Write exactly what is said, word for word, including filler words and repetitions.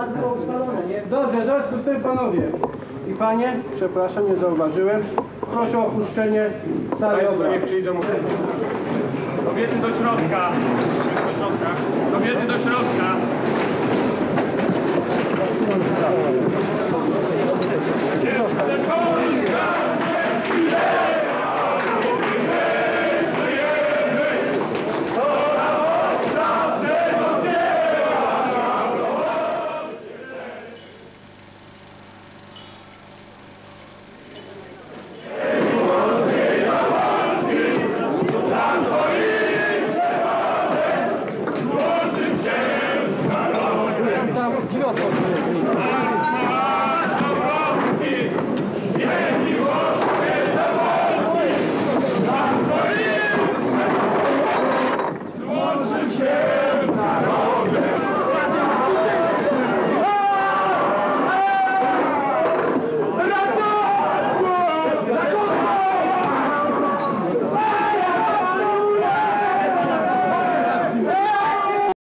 Tak było ustalone, nie? Dobrze, w związku z tym panowie i panie, przepraszam, nie zauważyłem, proszę o opuszczenie sali obrad. Niech przyjdą. Kobiety do środka. Do środka. Kobiety do środka. Jest.